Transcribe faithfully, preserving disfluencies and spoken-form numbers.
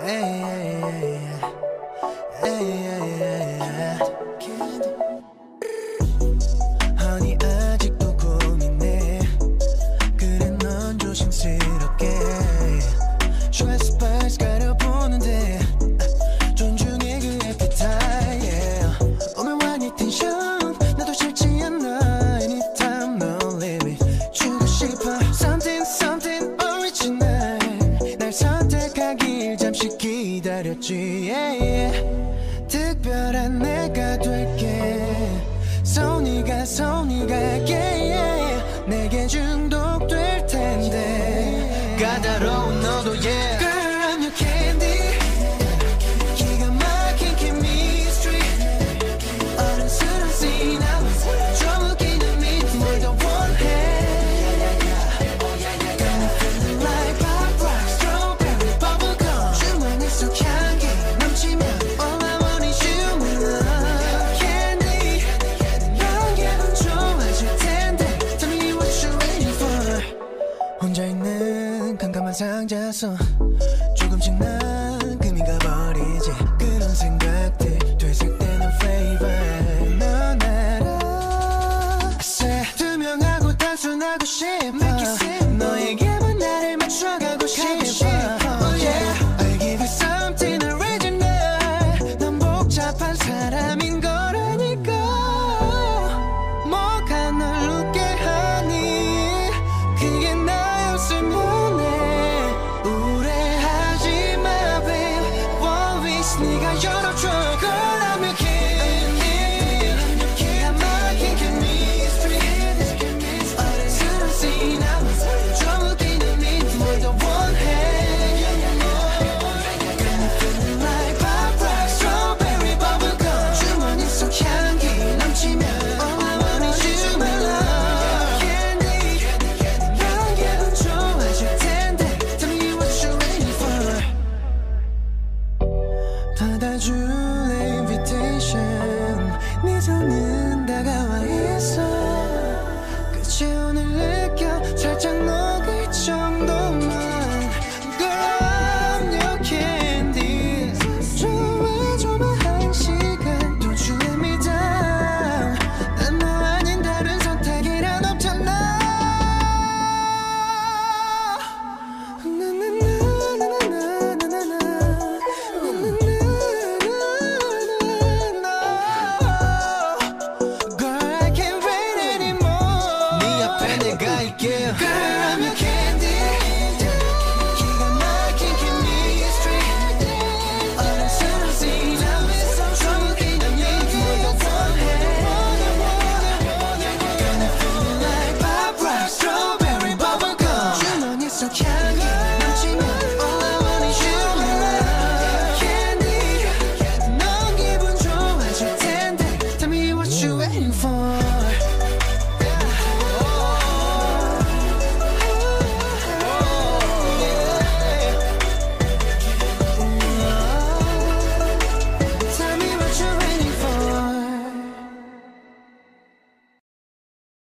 Honey 아직도 고민해. 그래 넌 조심스럽게 Stress bars 가려보는데 존중해 그 appetite yeah. 오늘 와니 텐션 나도 싫지 않아. Anytime no limit 주고 싶어 Something something original. 날 선택하길 잠시 기다렸지 yeah. 특별한 내가 될게 손이가 손이가 yeah. 내게 중독될 텐데 까다로운 너도 yeah. Girl I'm your candy. 기가 막힌 chemistry. 어른스러운 scene 좀 웃기는 미 뭘 더 원해. Got me feeling like pop rock strawberry bubblegum. 주머니 속 향기 넘치면 all I want is you my love candy. 넌 기분 좋아질 텐데 Tell me what you're waiting for. 혼자 있는 캄캄한 상자 속 조금씩 난 금이 가버리지. 그런 생각들 되살때는 flavor 넌 알아. I said 투명하고 단순하고 싶